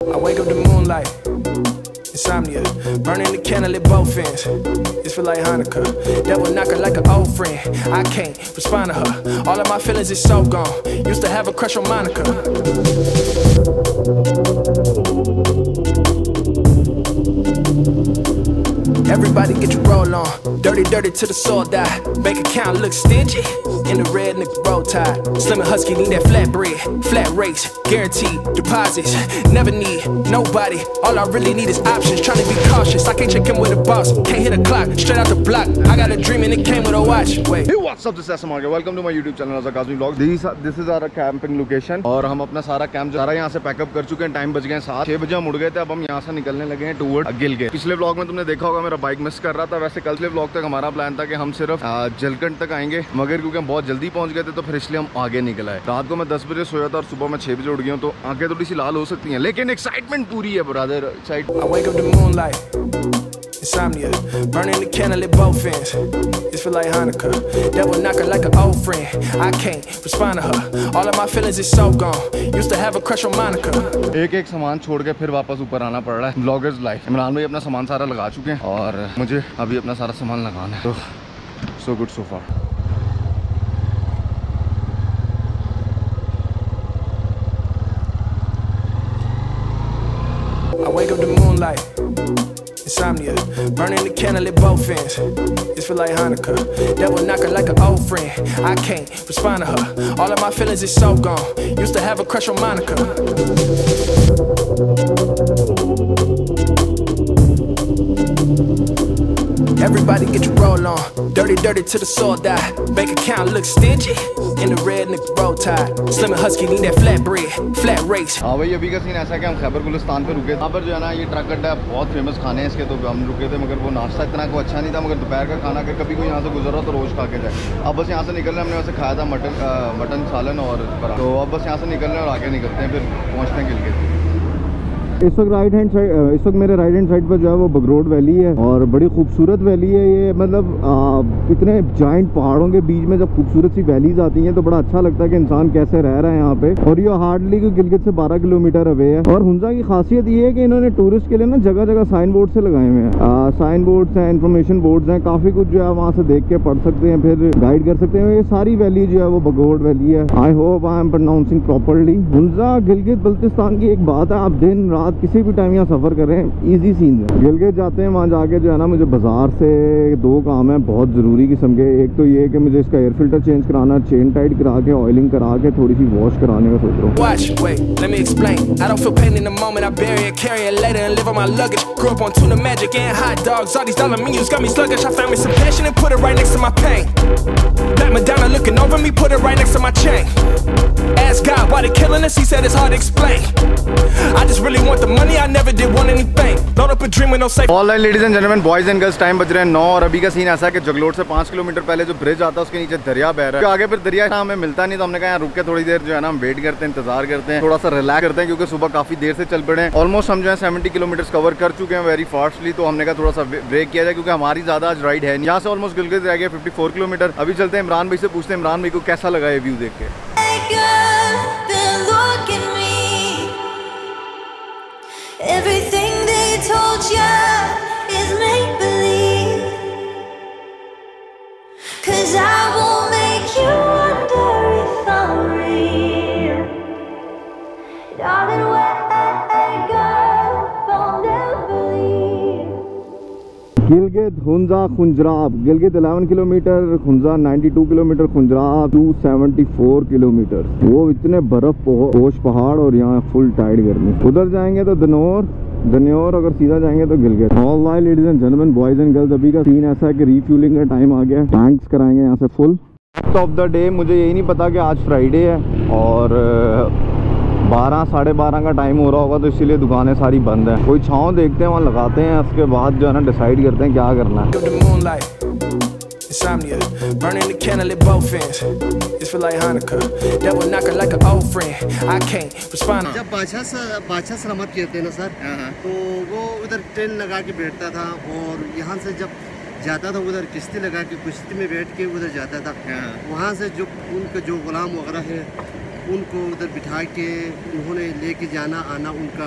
I wake up to moonlight, insomnia, burning the candle at both ends. It's feel like Hanukkah. Devil knocking like an old friend. I can't respond to her. All of my feelings is so gone. Used to have a crush on Monica. Everybody get your roll on. Dirty, dirty till the soul die. Bank account look stingy. In the red nigga roll tide. Slim and husky need that flat bread. Flat rates, guaranteed deposits. Never need nobody. All I really need is options. Trying to be cautious. I can't check in with the boss. Can't hit a clock. Straight out the block. I got a dream and it came with a watch. Wait. Hey, what's up? This is Asam. Welcome to my YouTube channel as a Kazmi Vlog. This is our camping location. और हम अपना सारा camp सारा यहाँ से pack up कर चुके हैं. टाइम बज गए 7-6 बजे हम उड़ गए थे. अब हम यहाँ से निकलने लगे हैं टूवर्ड गिलगित. पिछले व्लॉग में तुमने देखा होगा मेरा बाइक मिस कर रहा था. वैसे कल से व्लॉग तक हमारा प्लान था कि हम सिर्फ जलकंड तक आएंगे, मगर क्योंकि हम बहुत जल्दी पहुंच गए थे तो फिर इसलिए हम आगे निकल आए. रात को मैं 10 बजे सोया था और सुबह मैं 6 बजे उठ गया हूँ, तो आंखें थोड़ी सी लाल हो सकती हैं, लेकिन एक्साइटमेंट पूरी है brother. Insomnia, burning the candle at both ends. It's feel like Hanukkah. Devil knocking like an old friend. I can't respond to her. All of my feelings is so gone. Used to have a crush on Monica. एक सामान छोड़ के फिर वापस ऊपर आना पड़ रहा है. Bloggers life. इमरान भाई अपना सामान सारा लगा चुके हैं और मुझे अभी अपना सारा सामान लगाना है. तो so good so far. I wake up to moonlight. Insomnia, burning the candle at both ends. It's feel like Hanukkah. Devil knocking like an old friend. I can't respond to her. All of my feelings is so gone. Used to have a crush on Monica. Everybody get your roll on. Dirty, dirty till the soul die. Bank account look stingy. In the red nigga roll tide. Slim and husky need that flat bread. Flat race. हाँ भाई, अभी का scene ऐसा है कि हम खैबर गुलिस्तान पे रुके. यहाँ पर जो है ना ये ट्रक अड्डा है, बहुत फेमस खाने हैं इसके. तो हम रुके थे, मगर वो नाश्ता इतना को अच्छा नहीं था. मगर दोपहर का खाना अगर कभी कोई यहाँ से गुजर रहा तो रोज़ खा के जाए. अब बस यहाँ से निकलने हमने वैसे खाया था मटन सालन और पराठा. तो अब बस यहाँ से निकलने और आगे निकलते हैं, फिर पहुँचते हैं गिलगित. इस वक्त राइट हैंड साइड, इस वक्त मेरे राइट हैंड साइड पर जो है वो बगरोड वैली है और बड़ी खूबसूरत वैली है ये. मतलब इतने जाइंट पहाड़ों के बीच में जब खूबसूरत सी वैलीज आती हैं तो बड़ा अच्छा लगता है कि इंसान कैसे रह रहा है यहाँ पे. और ये हार्डली गिलगित से 12 किलोमीटर अवे है. और हुंजा की खासियत ये है कि इन्होंने टूरिस्ट के लिए ना जगह जगह साइन बोर्ड से लगाए हुए हैं. साइन बोर्ड्स हैं, इन्फॉर्मेशन बोर्ड्स हैं, काफ़ी कुछ जो है वहाँ से देख के पढ़ सकते हैं, फिर गाइड कर सकते हैं. ये सारी वैली जो है वो बगरोड वैली है. I hope I am pronouncing properly. Hunza Gilgit Baltistan की एक बात है, आप दिन रात किसी भी टाइम यहाँ सफ़र कर रहे हैं, इजी सीन है. गिलगित जाते हैं, वहाँ जाके जो है ना मुझे बाजार से 2 काम है बहुत ज़रूरी किस्म के. एक तो ये कि मुझे इसका एयर फिल्टर चेंज कराना, चेन टाइट करा के ऑयलिंग करा के थोड़ी सी वॉश कराने का सोच रहा हूँ. Watch, wait, let me explain. I don't feel pain in the moment, I bury it, carry it later and live on my luggage. Grew up on tuna magic and hot dogs, all these dollar menus got me sluggish. I found me some passion and put it right next to my pain. Black Madonna looking over me, put it right next to my chain. Ask God why they killing us, he said it's hard to explain. I just really want the money, I never did want anything. Load up a dream with no safe. All right ladies and gentlemen, boys and girls, time बज रहे हैं 9 और अभी का scene ऐसा है कि जगलोट से 5 किलोमीटर पहले जो ब्रिज आता है उसके नीचे दरिया बह रहा है. आगे फिर दरिया हमें मिलता नहीं, तो हमने कहा यहाँ रुक के थोड़ी देर जो है ना हम वेट करते हैं, इंतजार करते हैं, थोड़ा सा रिलैक्स करते हैं, क्योंकि सुबह काफी देर से चल पड़े हैं. ऑलमोस्ट हम जो है 70 किलोमीटर कवर कर चुके हैं वेरी फास्टली. तो हमने कहा थोड़ा सा ब्रेक किया जाए, क्योंकि हमारी ज्यादा आज राइड है नहीं. यहाँ से ऑलमोस्ट गिलगित रह गया 54 किलोमीटर. अभी चलते हैं इमरान भाई से, पूछते हैं इमरान भाई को कैसा लगा ये व्यू देख के. Everything they told you is make believe, 'cause I won't make you wonder if I'm real. Darling, where girl, I'll never leave. Gilgit, Hunza, Khunjerab. Gilgit 11 kilometre, Hunza 92 kilometre, Khunjerab 274 kilometre. वो इतने बर्फ पोश पहाड़ और यहाँ फुल टाइड गर्मी. उधर जाएंगे तो दन्योर, अगर सीधा जाएंगे तो Gilgit. All right ladies and gentleman, boys and girls, अभी का सीन ऐसा है कि रीफ्यूलिंग का टाइम आ गया. टैंक्स कराएंगे यहाँ से फुल. ऑफ द डे मुझे यही नहीं पता कि आज फ्राइडे है और 12 साढ़े 12 का टाइम हो रहा होगा, तो इसीलिए दुकानें सारी बंद हैं. कोई छाँव देखते हैं वहाँ लगाते हैं, उसके बाद जो है ना डिसाइड करते हैं क्या करना है. Insomnia, burning the candle at both ends. It's feel like Hanukkah. Devil knocking like an old friend. I can't respond. जब बादशाह सलामत कहते हैं ना सर, तो वो उधर ट्रेन लगा के बैठता था और यहाँ से जब जाता था उधर किश्ती लगा के किश्ती में बैठ के उधर जाता था. वहाँ से जो उनके जो गुलाम वगैरह है उनको उधर बिठा के उन्होंने लेके जाना आना उनका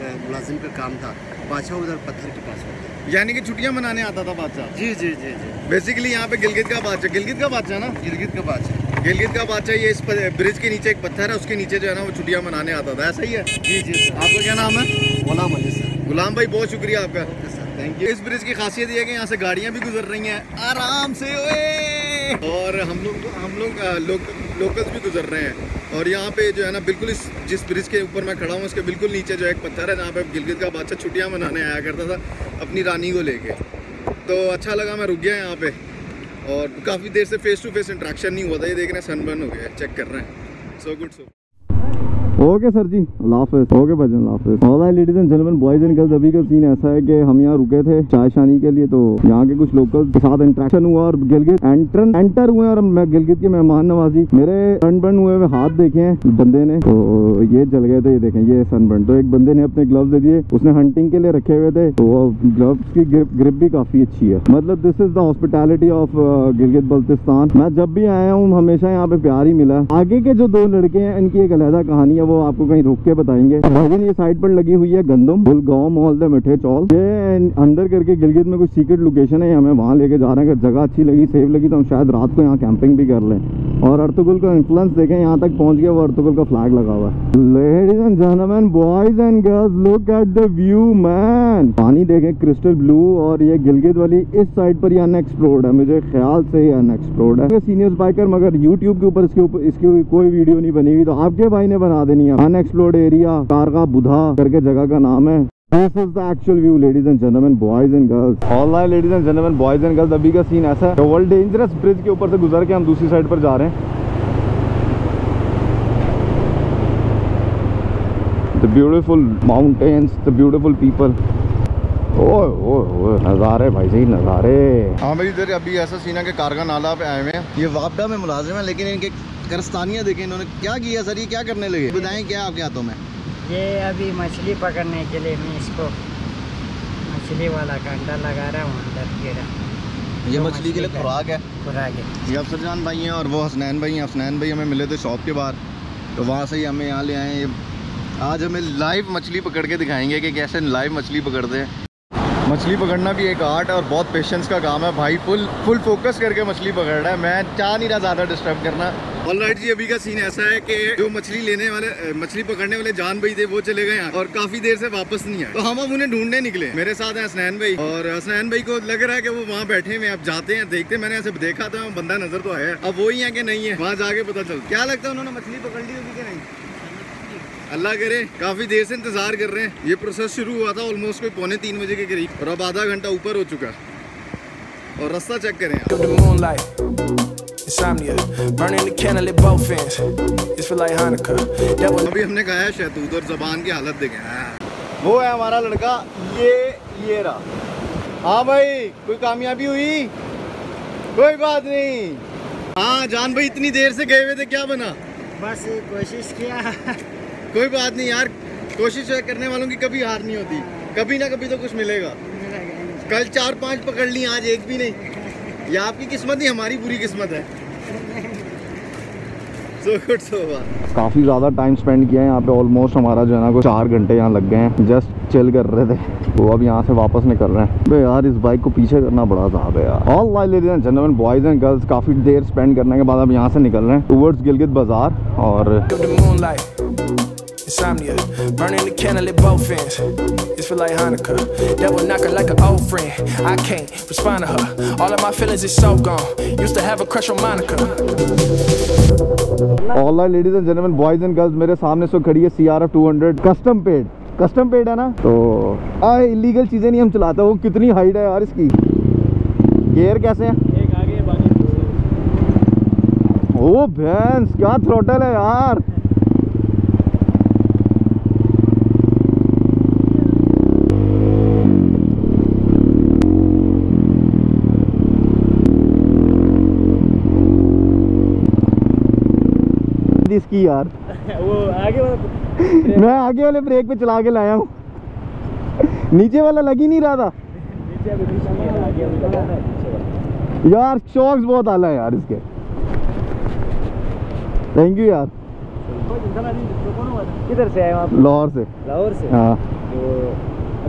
मुलाजिम का काम था। बादशाह उधर पत्थर के पास होता है। यानी कि छुट्टियां मनाने आता था बादशाह। जी जी जी जी। बेसिकली यहाँ पे गिलगित का बादशाह ना, गिलगित का बादशाह। गिलगित का बादशाह ये इस ब्रिज के नीचे एक पत्थर है, उसके नीचे जो है ना वो छुट्टियां मनाने आता था, ऐसा ही है? जी जी सर। आपका क्या नाम है? गुलाम अली सर। गुलाम भाई बहुत शुक्रिया आपका, ओके सर। Thank you. इस ब्रिज की खासियत ये है कि यहाँ से गाड़ियाँ भी गुजर रही हैं आराम से, ओए, और हम लोग लोकल्स भी गुजर रहे हैं। और यहाँ पे जो है ना बिल्कुल जिस ब्रिज के ऊपर मैं खड़ा हूँ उसके बिल्कुल नीचे जो एक पत्थर है जहाँ पे गिलगित का बादशाह छुट्टियाँ मनाने आया करता था अपनी रानी को लेके। तो अच्छा लगा, मैं रुक गया यहाँ पे और काफ़ी देर से फेस टू फेस इंट्रैक्शन नहीं हुआ था। ये देख रहे हैं सनबर्न हो गया, चेक कर रहे हैं। So good. So okay sir जी, अल्लाह हाफ़िज़। ओके भाईजान, अल्लाह हाफ़िज़। All right ladies and gentleman, boys and girls, अभी का सीन ऐसा है कि हम यहाँ रुके थे चाय शानी के लिए, तो यहाँ के कुछ लोकल्स के साथ इंटरेक्शन हुआ और गिलगित एंटर हुए और मैं गिलगित की मेहमान नवाजी, मेरे सनबर्न हुए हुए हाथ देखे हैं बंदे ने, तो ये जल गए थे। ये देखें, ये सनबर्न। तो एक बंदे ने अपने ग्लव्स दे दिए, उसने हंटिंग के लिए रखे हुए थे, तो ग्लव्स की ग्रिप भी काफ़ी अच्छी है। मतलब this is the hospitality of Gilgit Baltistan. मैं जब भी आया हूँ हमेशा यहाँ पे प्यार ही मिला। आगे के जो दो लड़के हैं इनकी एक अलहदा कहानी है, वो आपको कहीं रुक के बताएंगे। लेकिन ये साइड पर लगी हुई है गंदम गुलगांव मॉल द मिठे चौल, ये अंदर करके गिलगित में कुछ सीक्रेट लोकेशन है, हमें वहाँ लेके जा रहे हैं। अगर जगह अच्छी लगी, सेफ लगी तो हम शायद रात को यहाँ कैंपिंग भी कर लें। और अर्तुगरुल का इन्फ्लुएंस देखें, यहाँ तक पहुँच गया, वो अर्तुगरुल का फ्लैग लगा हुआ है। Ladies and gentleman, boys and girls, look at the view man. पानी देखें क्रिस्टल ब्लू, और ये गिलगित वाली इस साइड पर ये अनएक्सप्लोर्ड है, मुझे ख्याल से ये अनएक्सप्लोर्ड है। सीनियर्स बाइकर, मगर यूट्यूब के ऊपर इसकी कोई वीडियो नहीं बनी हुई, तो आपके भाई ने बना देनी है। अनएक्सप्लोर्ड एरिया कारगा बुधा करके जगह का नाम है। This is the actual view, ladies and gentlemen, boys and girls. All right, ladies and gentlemen, boys and girls, अभी का सीन ऐसा है, वर्ल्ड डेंजरस ब्रिज के ऊपर से गुजर के हम दूसरी साइड पर जा रहे हैं। The beautiful mountains, the beautiful people. ओह नज़ारे भाई, सही नज़ारे। हाँ भाई, इधर अभी ऐसा सीन है कि कारगा नाला पे आए हुए हैं। ये वापडा में मुलाजिम है, लेकिन इनके कारस्तानियाँ देखें इन्होंने क्या किया सर, ये क्या करने लगे, बताएं क्या आपके हाथों में? ये अभी मछली पकड़ने के लिए मैं इसको मछली वाला कांटा लगा रहा हूँ अंदर कीड़ा। ये मछली के लिए खुराक है। खुराक है। ये अफसरजान भाई हैं और वो हसनैन भाई हैं। हसनैन भाई हमें मिले थे शॉप के बाहर, तो वहाँ से ही हमें यहाँ ले आए। आज हमें लाइव मछली पकड़ के दिखाएंगे कि कैसे लाइव मछली पकड़ते हैं। मछली पकड़ना भी एक आर्ट और बहुत पेशेंस का काम है भाई। फुल फोकस करके मछली पकड़ रहा है, मैं चाह नहीं रहा ज़्यादा डिस्टर्ब करना। ऑलराइट जी, अभी का सीन ऐसा है कि जो मछली पकड़ने वाले जान भाई थे वो चले गए और काफ़ी देर से वापस नहीं आए, तो हम अब उन्हें ढूंढने निकले। मेरे साथ हैं हसनैन भाई, और हसनैन भाई को लग रहा है कि वो वहाँ बैठे हुए, अब जाते हैं देखते। मैंने ऐसे देखा था, बंदा नज़र तो आया, अब वही है कि नहीं है, वहाँ जाके पता चल। क्या लगता है उन्होंने मछली पकड़ ली होगी कि नहीं? अल्लाह करे, काफ़ी देर से इंतज़ार कर रहे हैं। ये प्रोसेस शुरू हुआ था ऑलमोस्ट कोई 2:45 बजे के करीब, और अब आधा घंटा ऊपर हो चुका। और रास्ता चेक करें। अभी हमने कहा है शहतूत, और ज़बान की हालत देखें। वो है हमारा लड़का, ये रहा। हाँ भाई, कोई कामयाबी हुई? कोई बात नहीं। हाँ जान भाई, इतनी देर से गए हुए थे, क्या बना? बस कोशिश किया। कोई बात नहीं यार, कोशिश करने वालों की कभी हार नहीं होती, कभी ना कभी तो कुछ मिलेगा। कल 4-5 पकड़ ली, आज एक भी नहीं। ये आपकी किस्मत नहीं, हमारी पूरी किस्मत है। काफ़ी ज़्यादा टाइम स्पेंड किया है यहाँ पे। ऑलमोस्ट हमारा जो है ना को 4 घंटे यहाँ लग गए हैं, जस्ट चिल कर रहे थे, तो अब यहाँ से वापस निकल रहे हैं। बे यार, इस बाइक को पीछे करना बड़ा साहब है यार। All right ladies and gentleman, boys and girls, काफ़ी देर स्पेंड करने के बाद अब यहाँ से निकल रहे हैं टुवर्ड्स गिलगित बाज़ार। और Insomnia, burning the candle at both ends. It's feel like Hanukkah. Devil knocking like an old friend. I can't respond to her. All of my feelings is so gone. Used to have a crush on Monica. All right, ladies and gentlemen, boys and girls, मेरे सामने सो खड़ी है CRF 200 custom paid है ना, तो illegal चीजें नहीं हम चलाते। वो कितनी हाइट है यार इसकी, गियर कैसे हैं? एक आगे बाकी। ओ भैंस, क्या थ्रोटल है यार। इसकी यार वो आगे वाला मैं आगे वाले ब्रेक पे चला के लाया हूँ, नीचे वाला लग ही नहीं रहा था यार। शॉक्स बहुत आला है यार इसके। थैंक यू यार। किधर से आए आप? लाहौर से। लाहौर से? हाँ।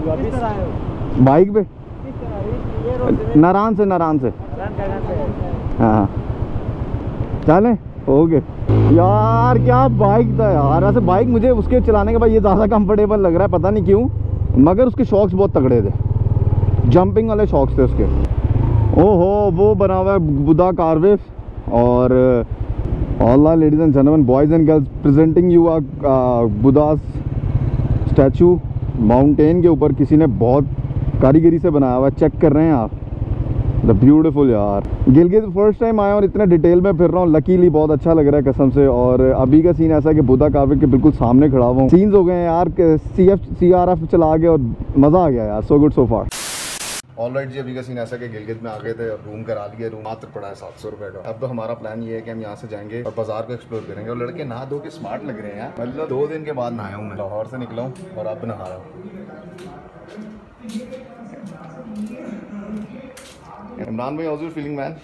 बाइक पे नारायण से हाँ चले ओके यार। क्या बाइक था यार, ऐसे बाइक मुझे उसके चलाने के बाद ये ज़्यादा कंफर्टेबल लग रहा है, पता नहीं क्यों, मगर उसके शॉक्स बहुत तगड़े थे, जंपिंग वाले शॉक्स थे उसके। ओहो वो बना हुआ है बुद्धा कारवे। और all ladies and gentleman, boys and girls, presenting you a Buddha statue. Mountain के ऊपर किसी ने बहुत कारीगरी से बनाया हुआ है, चेक कर रहे हैं आप, द ब्यूटीफुल यार। गिलगित फर्स्ट टाइम आया और इतने डिटेल में फिर रहा हूँ, लकीली बहुत अच्छा लग रहा है कसम से। और अभी का सीन ऐसा है कि बुद्धा कावे के बिल्कुल सामने खड़ा हुआ हूँ। सीन्स हो गए यार, CRF चला गया और मज़ा आ गया यार, सो गुड सो फार। ऑलराइट जी, अभी का सीन ऐसा कि गिलगित में आ गए थे और रूम करा लिया। रूम मात्र पड़ा है 700 रुपये का। अब तो हमारा प्लान ये है कि हम यहाँ से जाएंगे और बाजार को एक्सप्लोर करेंगे। और लड़के नहा धो के स्मार्ट लग रहे हैं यार, मतलब 2 दिन के बाद नहाया हूँ मैं, लाहौर से निकला हूँ और अब नहा रहा हूँ। इमरान भाई, how are you feeling man?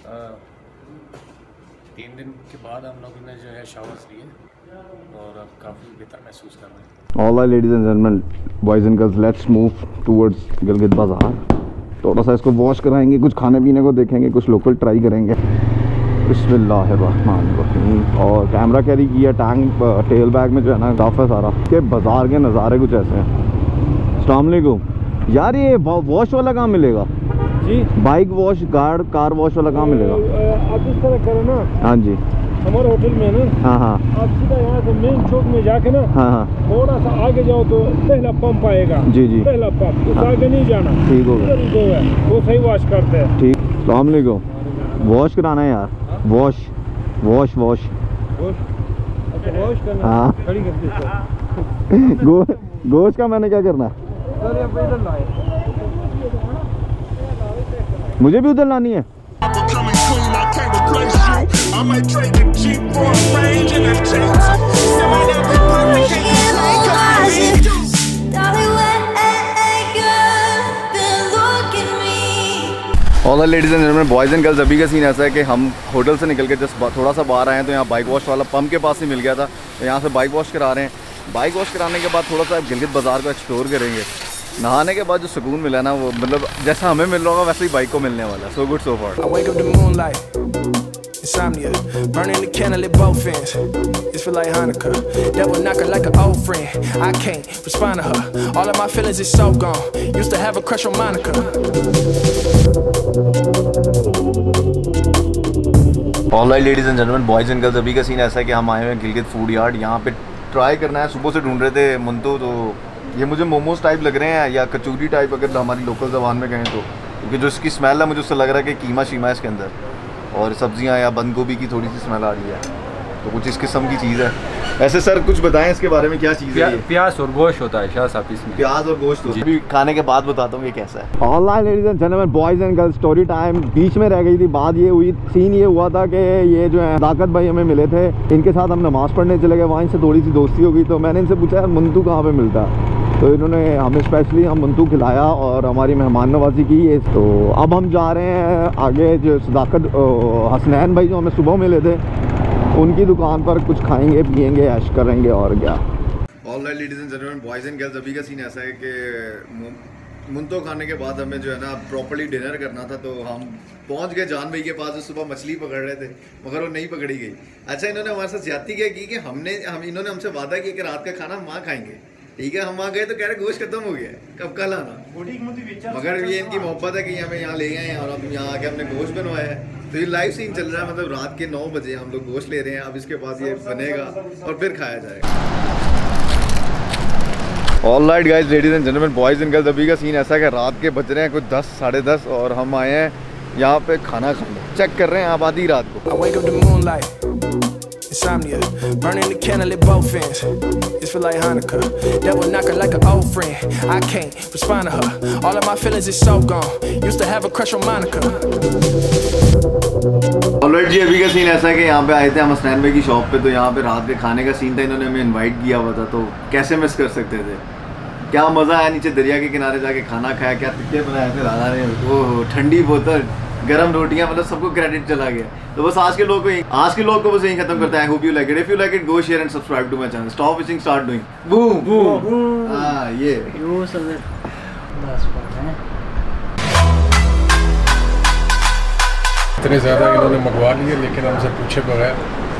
3 दिन के बाद हम लोगों ने जो है शावर्स लिए और अब काफ़ी बेहतर महसूस कर रहे हैं। All right ladies and gentleman, boys and girls, let's move towards Gilgit बाज़ार। थोड़ा सा इसको वॉश कराएंगे, कुछ खाने पीने को देखेंगे, कुछ लोकल ट्राई करेंगे। बिस्मिल्लाहिर्रहमानिर्रहीम। और कैमरा कैरी किया, टेल बैग में जो है ना काफ़ी सारा। के बाज़ार के नज़ारे कुछ ऐसे हैं। अस्सलाम वालेकुम यार, ये वॉश वाला कहाँ मिलेगा जी? बाइक वॉश, कार वॉश वाला कहाँ मिलेगा? आप इस तरह करो ना, हाँ जी, हमारे होटल में ना, हाँ हाँ, आप सीधा यहाँ से मेन चौक में जाके ना, हाँ हाँ, थोड़ा सा आगे जाओ तो पहला पंप आएगा। जी जी, पहला पंप, उस आगे नहीं जाना। ठीक हो गया, वो सही वॉश करते हैं। ठीक। अस्सलाम वालेकुम, वॉश कराना है यार, वॉश वॉश वॉश अच्छा वॉश करना, हाँ। खड़ी कर दी सर। गोश्त का मैंने क्या करना है? मुझे भी उधर लानी है। All ladies and gentleman, boys and girls, अभी का सीन ऐसा है कि हम होटल से निकल के जस्ट थोड़ा सा बाहर आए हैं तो यहाँ बाइक वॉश वाला पंप के पास ही मिल गया था, तो यहाँ से बाइक वॉश करा रहे हैं। बाइक वॉश कराने के बाद थोड़ा सा गिलगित बाज़ार को एक्सप्लोर करेंगे। नहाने के बाद जो सुकून मिला ना, वो मतलब जैसा हमें मिल रहा होगा वैसे ही बाइक को मिलने वाला है। So good so far. Insomnia, burning the candle at both ends. It's feel like Hanukkah. Devil knocking like an old friend. I can't respond to her. All of my feelings is so gone. Used to have a crush on Monica. Alright ladies and gentleman, boys and girls, अभी का scene ऐसा है कि हम आए हुए हैं Gilgit food yard. यहाँ पे ट्राई करना है, सुबह से ढूंढ रहे थे मुंतू, तो ये मुझे मोमोज टाइप लग रहे हैं या कचौरी टाइप अगर हमारी लोकल ज़बान में कहें तो, क्योंकि जो इसकी स्मेल है मुझे उससे लग रहा है कि कीमा शीमा है इसके अंदर, और सब्जियां या बंद गोभी की थोड़ी सी स्मेल आ रही है, तो कुछ इस किस्म की चीज़ है। ऐसे सर कुछ बताएं इसके बारे में, क्या चीज़ है? प्याज और गोश्त होता है शाह साहब इसमें। प्याज और गोश्त होता है। अभी खाने के बाद बताता हूँ ये कैसा है। Alright ladies and gentleman, boys and girls, story time बीच में रह गई थी। बात ये हुई, सीन ये हुआ था कि ये जो है ताकत भाई हमें मिले थे, इनके साथ हम नमाज़ पढ़ने चले गए, वहाँ इनसे थोड़ी सी दोस्ती हो गई, तो मैंने इनसे पूछा यार मुंतू कहाँ पर मिलता है, तो इन्होंने हमें स्पेशली हम मुंतू खिलाया और हमारी मेहमान नवाजी की है। तो अब हम जा रहे हैं आगे, जो सदाकत हसनैन भाई जो हमें सुबह मिले थे, उनकी दुकान पर कुछ खाएंगे पिएंगे ऐश करेंगे और क्या। Alright ladies and gentleman, boys and girls, अभी का सीन ऐसा है कि मुंतो खाने के बाद हमें जो है ना प्रॉपर्ली डिनर करना था, तो हम पहुंच गए जान भाई के पास, जो सुबह मछली पकड़ रहे थे मगर वो नहीं पकड़ी गई। अच्छा, इन्होंने हमारे साथ ज्यादती क्या की कि इन्होंने हमसे वादा किया कि रात का खाना हम वहाँ खाएंगे। ठीक है, हम वहाँ गए तो कह रहे गोश्त खत्म हो गया, कब कल आना। मगर ये इनकी मोहब्बत है कि हमें यहाँ ले गए हैं और अब यहाँ आके हमने गोश्त बनवाया है। तो ये लाइव सीन चल रहा है, मतलब रात के 9 बजे हम लोग गोश्त ले रहे हैं। अब इसके बाद ये बनेगा और फिर खाया जाएगा। Alright guys, ladies and gentleman, boys and girls, अभी का सीन ऐसा है कि रात के बज रहे हैं कुछ 10 साढ़े 10 और हम आए हैं यहाँ पे खाना खाने, चेक कर रहे हैं आप आधी रात को। Insomnia, burning the candle at both ends. It's feel like Hanukkah. Devil knocking like an old friend. I can't respond to her. All of my feelings is so gone. Used to have a crush on Monica. Alright जी, अभी का scene ऐसा है कि यहाँ पे आए थे हम हसनैन भाई की शॉप पे, तो यहाँ पे रात के खाने का सीन था, इन्होंने हमें इनवाइट किया हुआ था, तो कैसे मिस कर सकते थे। क्या मज़ा आया, नीचे दरिया के किनारे जाके खाना खाया, क्या टिक्के बनाए थे राजा ने, वो ठंडी बोतल, गरम रोटियां, मतलब सबको क्रेडिट चला गया। तो बस आज के लोग को बस यही खत्म करते हैं। I hope you like it. If you like it, go share and subscribe to my channel. Stop wishing, start doing. Boom boom. हां, ये 10 फुट हैं। इतने ज़्यादा इन्होंने मंगवा लिए लेकिन हमसे पूछे बगैर